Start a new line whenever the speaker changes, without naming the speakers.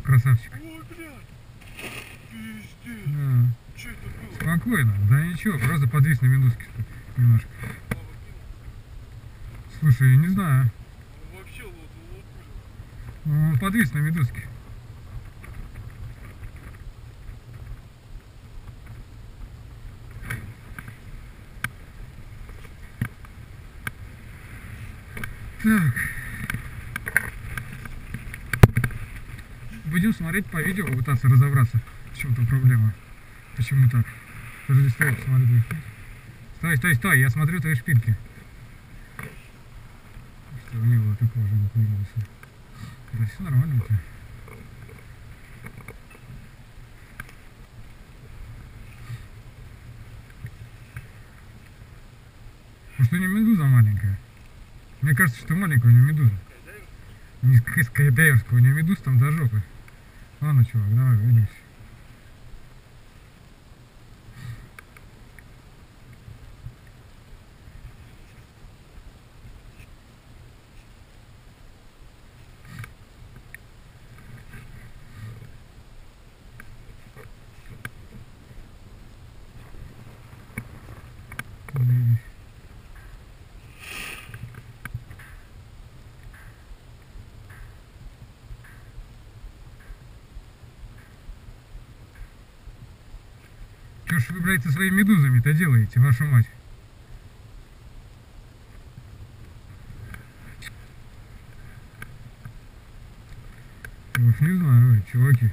красавчик.
Ой, блядь! Пиздец!
Да.
Че это было?
Спокойно, да ничего, просто подвис на медузке немножко. Слушай, я не знаю.
Он вообще лопнуло.
Ну, он подвис на медузке. Так. Будем смотреть по видео, пытаться разобраться, в чем там проблема. Почему так? Подожди, стой, смотри твои шпильки. Стой, стой, стой, я смотрю твои шпильки. Что не было такого же, как появился. Да все нормально у тебя. Может, у нее медуза маленькая? Мне кажется, что маленькая у нее медуза. Не скайдайверская, у нее медуз там до жопы. Ладно, чувак, давай, увидимся. Что ж вы, блядь, со своими медузами-то делаете, вашу мать? Уж не знаю, чуваки.